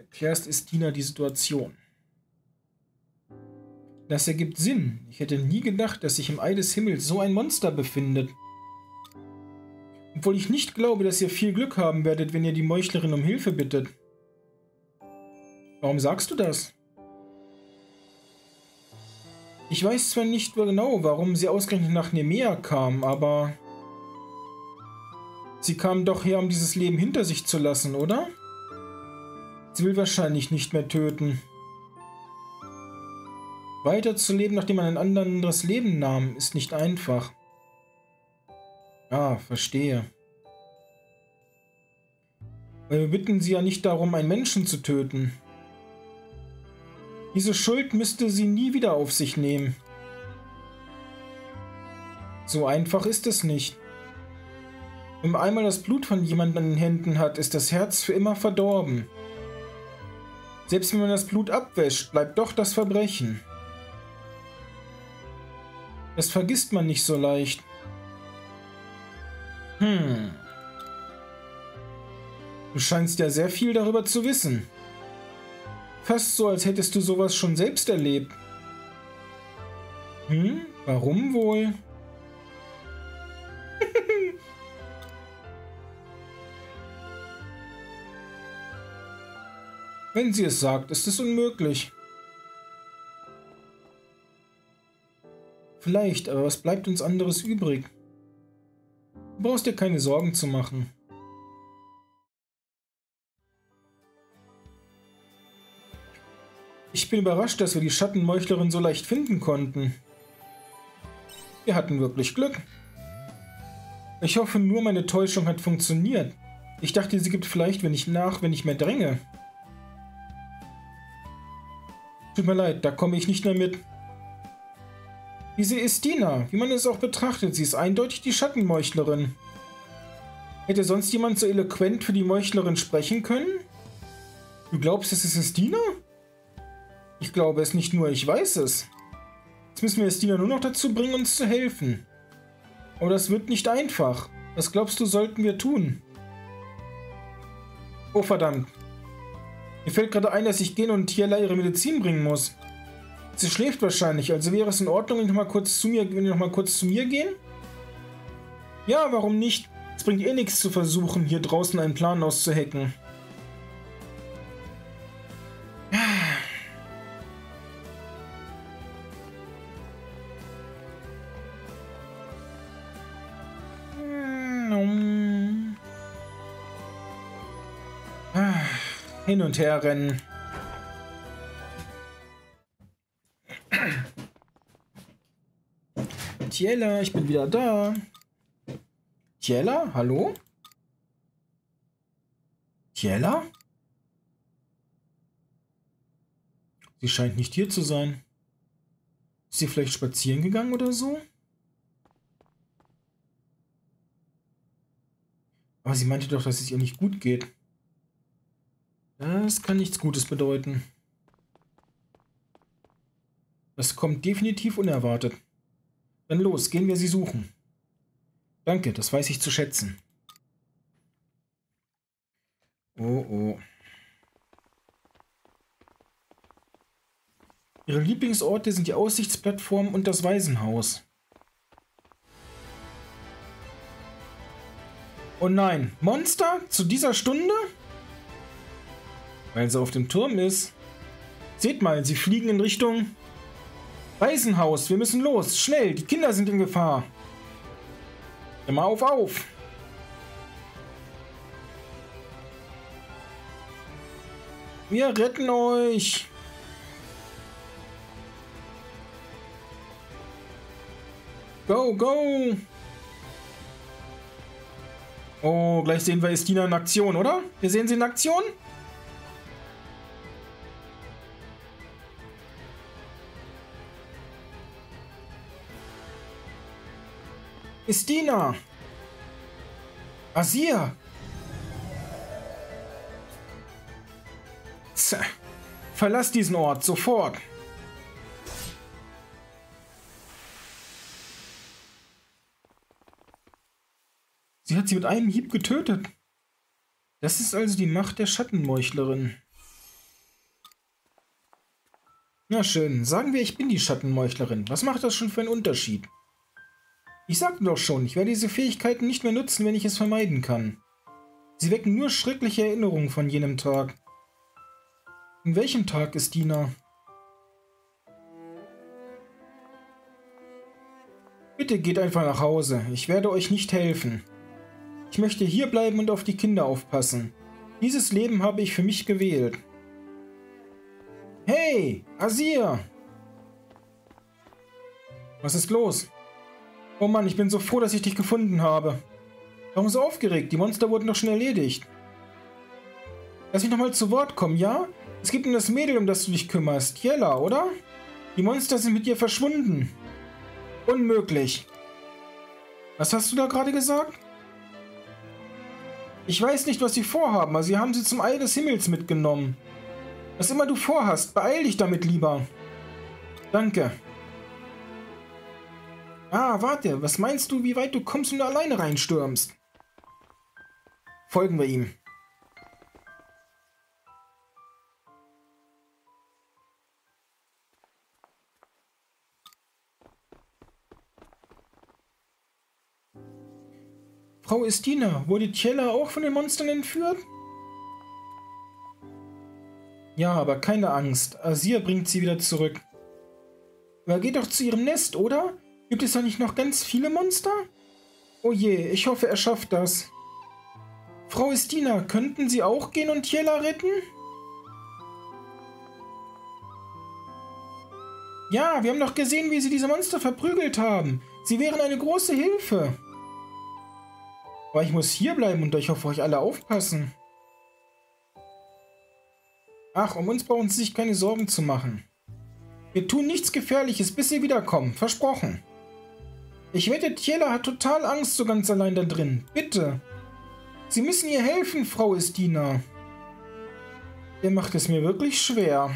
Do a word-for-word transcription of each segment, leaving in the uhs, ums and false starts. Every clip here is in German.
erklärst Estina die Situation. Das ergibt Sinn. Ich hätte nie gedacht, dass sich im Ei des Himmels so ein Monster befindet. Obwohl ich nicht glaube, dass ihr viel Glück haben werdet, wenn ihr die Meuchlerin um Hilfe bittet. Warum sagst du das? Ich weiß zwar nicht genau, warum sie ausgerechnet nach Nemea kam, aber... Sie kam doch her, um dieses Leben hinter sich zu lassen, oder? Sie will wahrscheinlich nicht mehr töten. Weiterzuleben, nachdem man ein anderes Leben nahm, ist nicht einfach. Ah, verstehe. Weil wir bitten sie ja nicht darum, einen Menschen zu töten. Diese Schuld müsste sie nie wieder auf sich nehmen. So einfach ist es nicht. Wenn man einmal das Blut von jemandem an den Händen hat, ist das Herz für immer verdorben. Selbst wenn man das Blut abwäscht, bleibt doch das Verbrechen. Das vergisst man nicht so leicht. Hm. Du scheinst ja sehr viel darüber zu wissen. Fast so, als hättest du sowas schon selbst erlebt. Hm? Warum wohl? Wenn sie es sagt, ist es unmöglich. Vielleicht, aber was bleibt uns anderes übrig? Du brauchst dir keine Sorgen zu machen. Ich bin überrascht, dass wir die Schattenmeuchlerin so leicht finden konnten. Wir hatten wirklich Glück. Ich hoffe nur, meine Täuschung hat funktioniert. Ich dachte, sie gibt vielleicht, wenn ich nach, wenn ich mehr dränge. Tut mir leid, da komme ich nicht mehr mit. Diese Estina, wie man es auch betrachtet, sie ist eindeutig die Schattenmeuchlerin. Hätte sonst jemand so eloquent für die Meuchlerin sprechen können? Du glaubst, es ist Estina? Ich glaube es nicht nur, ich weiß es. Jetzt müssen wir Estina nur noch dazu bringen, uns zu helfen. Aber das wird nicht einfach. Was glaubst du, sollten wir tun? Oh verdammt. Mir fällt gerade ein, dass ich gehen und Tiela ihre Medizin bringen muss. Sie schläft wahrscheinlich, also wäre es in Ordnung, wenn ich noch mal kurz zu mir, wenn wir noch mal kurz zu mir gehen? Ja, warum nicht? Es bringt eh nichts zu versuchen, hier draußen einen Plan auszuhacken. Hin und her rennen. Tiela, ich bin wieder da. Tiela, hallo? Tiela? Sie scheint nicht hier zu sein. Ist sie vielleicht spazieren gegangen oder so? Aber sie meinte doch, dass es ihr nicht gut geht. Das kann nichts Gutes bedeuten. Das kommt definitiv unerwartet. Dann los, gehen wir sie suchen. Danke, das weiß ich zu schätzen. Oh, oh. Ihre Lieblingsorte sind die Aussichtsplattform und das Waisenhaus. Oh nein, Monster? Zu dieser Stunde? Weil sie auf dem Turm ist. Seht mal, sie fliegen in Richtung Waisenhaus. Wir müssen los. Schnell, die Kinder sind in Gefahr. Immer auf, auf. Wir retten euch. Go, go. Oh, gleich sehen wir Estina in Aktion, oder? Wir sehen sie in Aktion. Estina! Azir! Tja, verlass diesen Ort, sofort! Sie hat sie mit einem Hieb getötet. Das ist also die Macht der Schattenmeuchlerin. Na schön, sagen wir, ich bin die Schattenmeuchlerin. Was macht das schon für einen Unterschied? Ich sagte doch schon, ich werde diese Fähigkeiten nicht mehr nutzen, wenn ich es vermeiden kann. Sie wecken nur schreckliche Erinnerungen von jenem Tag. In welchem Tag, Estina? Bitte geht einfach nach Hause. Ich werde euch nicht helfen. Ich möchte hier bleiben und auf die Kinder aufpassen. Dieses Leben habe ich für mich gewählt. Hey, Azir! Was ist los? Oh Mann, ich bin so froh, dass ich dich gefunden habe. Warum so aufgeregt? Die Monster wurden doch schon erledigt. Lass mich nochmal zu Wort kommen, ja? Es gibt nur das Mädel, um das du dich kümmerst. Jella, oder? Die Monster sind mit ihr verschwunden. Unmöglich. Was hast du da gerade gesagt? Ich weiß nicht, was sie vorhaben, aber sie haben sie zum Ei des Himmels mitgenommen. Was immer du vorhast, beeil dich damit lieber. Danke. Ah, warte, was meinst du, wie weit du kommst und alleine reinstürmst? Folgen wir ihm. Frau Estina, wurde Tjella auch von den Monstern entführt? Ja, aber keine Angst. Azir bringt sie wieder zurück. Aber geht doch zu ihrem Nest, oder? Gibt es da nicht noch ganz viele Monster? Oh je, ich hoffe, er schafft das. Frau Estina, könnten Sie auch gehen und Tjella retten? Ja, wir haben doch gesehen, wie Sie diese Monster verprügelt haben. Sie wären eine große Hilfe. Aber ich muss hier bleiben und ich hoffe, euch alle aufpassen. Ach, um uns brauchen Sie sich keine Sorgen zu machen. Wir tun nichts Gefährliches, bis Sie wiederkommen. Versprochen. Ich wette, Tjella hat total Angst so ganz allein da drin. Bitte. Sie müssen ihr helfen, Frau Estina. Ihr macht es mir wirklich schwer.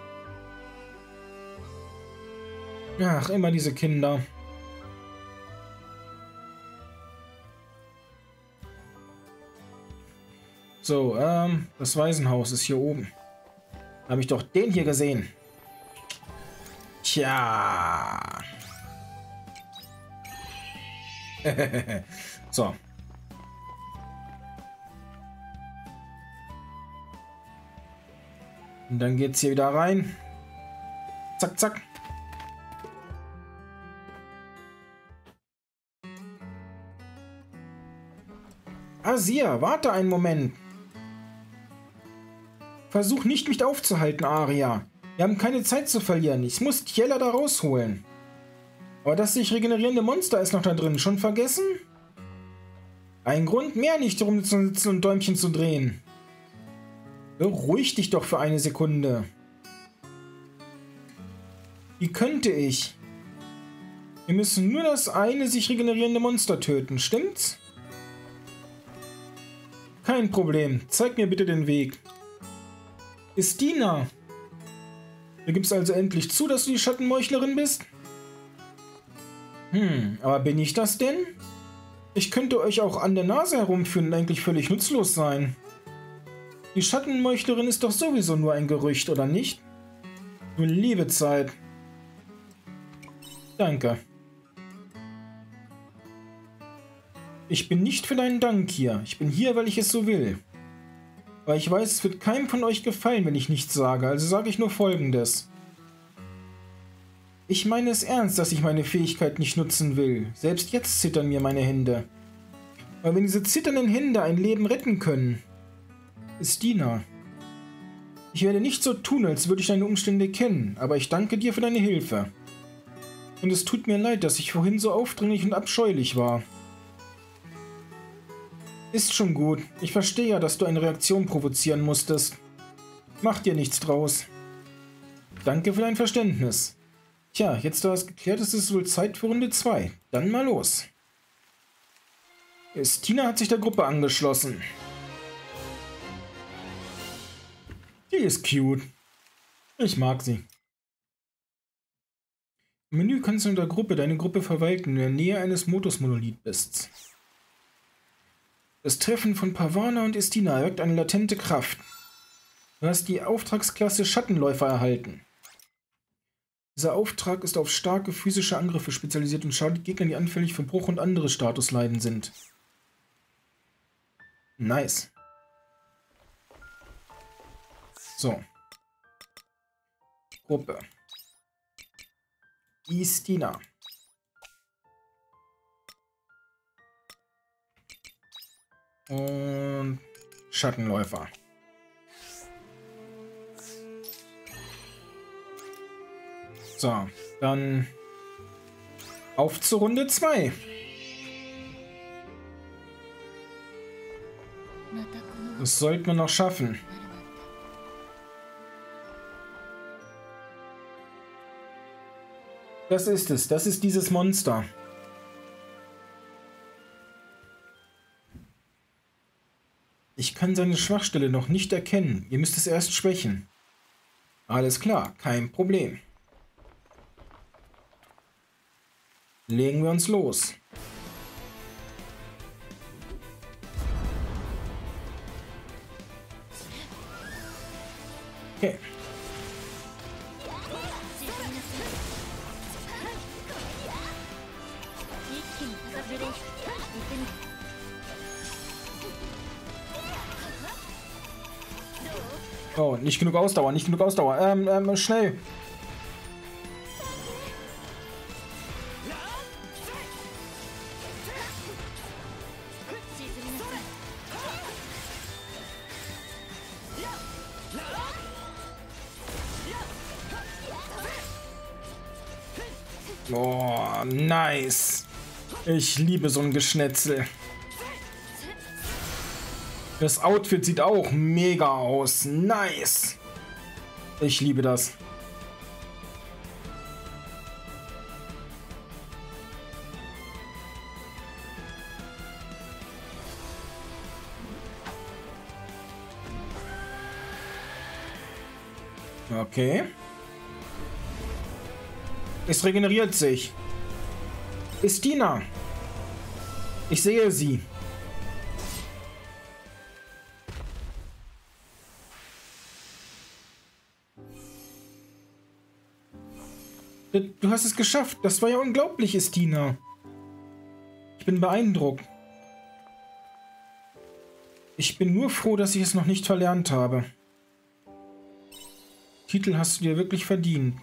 Ach, immer diese Kinder. So, ähm, das Waisenhaus ist hier oben. Habe ich doch den hier gesehen. Tja. So. Und dann geht's hier wieder rein. Zack, zack. Azir, warte einen Moment. Versuch nicht, mich aufzuhalten, Aria. Wir haben keine Zeit zu verlieren. Ich muss Tjella da rausholen. Aber das sich regenerierende Monster ist noch da drin. Schon vergessen? Ein Grund mehr, nicht rumzusitzen und Däumchen zu drehen. Beruhig dich doch für eine Sekunde. Wie könnte ich? Wir müssen nur das eine sich regenerierende Monster töten, stimmt's? Kein Problem. Zeig mir bitte den Weg. Estina! Du gibst also endlich zu, dass du die Schattenmeuchlerin bist? Hm, aber bin ich das denn? Ich könnte euch auch an der Nase herumführen und eigentlich völlig nutzlos sein. Die Schattenmeuchlerin ist doch sowieso nur ein Gerücht, oder nicht? Du liebe Zeit. Danke. Ich bin nicht für deinen Dank hier. Ich bin hier, weil ich es so will. Aber ich weiß, es wird keinem von euch gefallen, wenn ich nichts sage, also sage ich nur Folgendes. Ich meine es ernst, dass ich meine Fähigkeit nicht nutzen will. Selbst jetzt zittern mir meine Hände. Aber wenn diese zitternden Hände ein Leben retten können... Estina. Ich werde nicht so tun, als würde ich deine Umstände kennen, aber ich danke dir für deine Hilfe. Und es tut mir leid, dass ich vorhin so aufdringlich und abscheulich war. Ist schon gut. Ich verstehe ja, dass du eine Reaktion provozieren musstest. Mach dir nichts draus. Danke für dein Verständnis. Tja, jetzt da das geklärt ist, ist es wohl Zeit für Runde zwei. Dann mal los. Estina hat sich der Gruppe angeschlossen. Die ist cute. Ich mag sie. Im Menü kannst du in der Gruppe deine Gruppe verwalten, wenn du in der Nähe eines Modus-Monolith bist. Das Treffen von Pavana und Estina erwirkt eine latente Kraft. Du hast die Auftragsklasse Schattenläufer erhalten. Dieser Auftrag ist auf starke physische Angriffe spezialisiert und schadet Gegnern, die anfällig für Bruch und andere Statusleiden sind. Nice. So. Gruppe. Istina. Und Schattenläufer. So, dann auf zur Runde zwei. Das sollten wir noch schaffen. Das ist es. Das ist dieses Monster. Ich kann seine Schwachstelle noch nicht erkennen. Ihr müsst es erst schwächen. Alles klar, kein Problem. Legen wir uns los. Okay. Oh, nicht genug Ausdauer, nicht genug Ausdauer. Ähm, ähm, schnell. Oh, nice. Ich liebe so ein Geschnetzel. Das Outfit sieht auch mega aus. Nice. Ich liebe das. Okay. Es regeneriert sich. Istina. Ich sehe sie. Du hast es geschafft. Das war ja unglaublich, Istina. Ich bin beeindruckt. Ich bin nur froh, dass ich es noch nicht verlernt habe. Titel hast du dir wirklich verdient.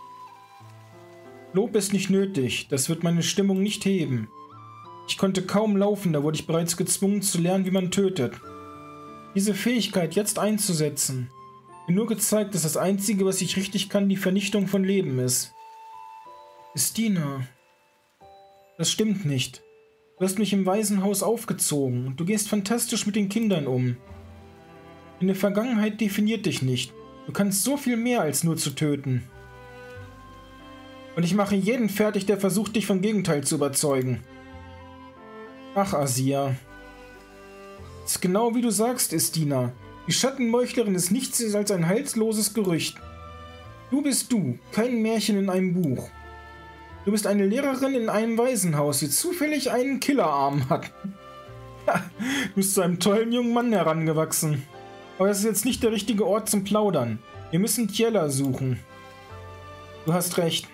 Lob ist nicht nötig. Das wird meine Stimmung nicht heben. Ich konnte kaum laufen, da wurde ich bereits gezwungen zu lernen, wie man tötet. Diese Fähigkeit jetzt einzusetzen, mir nur gezeigt, dass das Einzige, was ich richtig kann, die Vernichtung von Leben ist. Istina, das stimmt nicht. Du hast mich im Waisenhaus aufgezogen und du gehst fantastisch mit den Kindern um. Deine Vergangenheit definiert dich nicht. Du kannst so viel mehr als nur zu töten. Und ich mache jeden fertig, der versucht, dich vom Gegenteil zu überzeugen. Ach, Azir. Das ist genau wie du sagst, Istina. Die Schattenmeuchlerin ist nichts als ein halsloses Gerücht. Du bist du, kein Märchen in einem Buch. Du bist eine Lehrerin in einem Waisenhaus, die zufällig einen Killerarm hat. Du bist zu einem tollen jungen Mann herangewachsen. Aber das ist jetzt nicht der richtige Ort zum Plaudern. Wir müssen Tjella suchen. Du hast recht.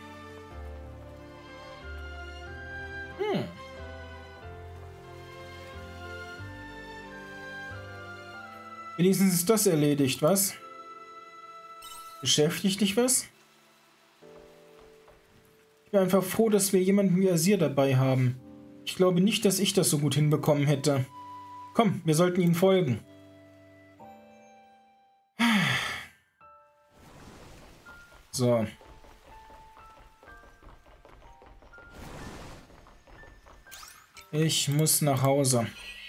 Hm. Wenigstens ist das erledigt, was? Beschäftigt dich was? Ich bin einfach froh, dass wir jemanden wie Azir dabei haben. Ich glaube nicht, dass ich das so gut hinbekommen hätte. Komm, wir sollten ihnen folgen. So. Ich muss nach Hause.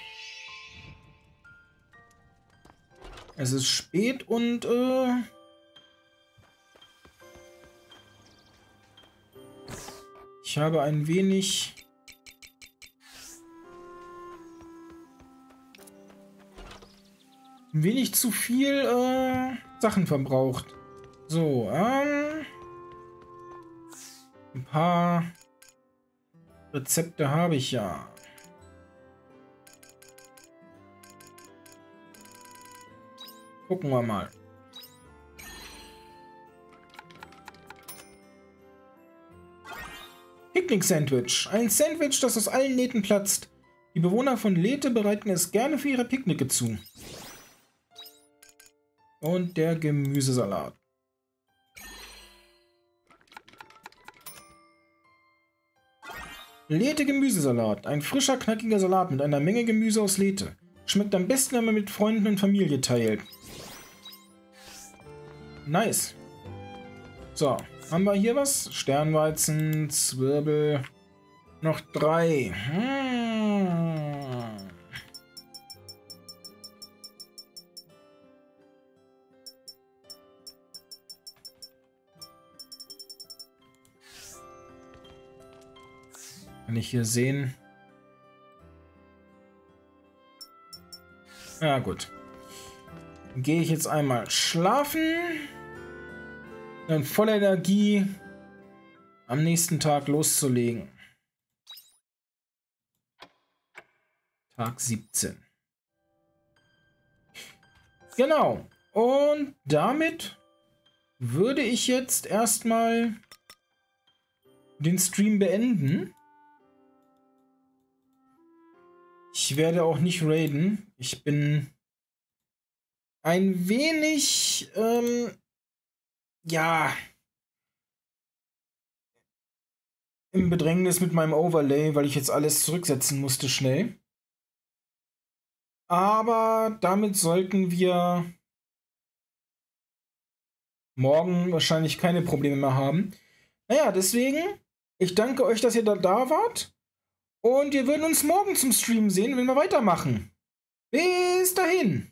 Es ist spät und äh ich habe ein wenig ein wenig zu viel äh, Sachen verbraucht. So, ähm, ein paar Rezepte habe ich ja. Gucken wir mal. Picknick-Sandwich. Ein Sandwich, das aus allen Nähten platzt. Die Bewohner von Lethe bereiten es gerne für ihre Picknicke zu. Und der Gemüsesalat. Lethe Gemüsesalat. Ein frischer, knackiger Salat mit einer Menge Gemüse aus Lethe. Schmeckt am besten, wenn man mit Freunden und Familie teilt. Nice. So, haben wir hier was? Sternweizen, Zwirbel. Noch drei. Hm. Kann ich hier sehen? Ja, gut. Dann gehe ich jetzt einmal schlafen. Dann voller Energie am nächsten Tag loszulegen. Tag siebzehn. Genau. Und damit würde ich jetzt erstmal den Stream beenden. Ich werde auch nicht raiden. Ich bin ein wenig, ähm, ja, im Bedrängnis mit meinem Overlay, weil ich jetzt alles zurücksetzen musste schnell. Aber damit sollten wir morgen wahrscheinlich keine Probleme mehr haben. Naja, deswegen, ich danke euch, dass ihr da, da wart. Und wir würden uns morgen zum Stream sehen, wenn wir weitermachen. Bis dahin.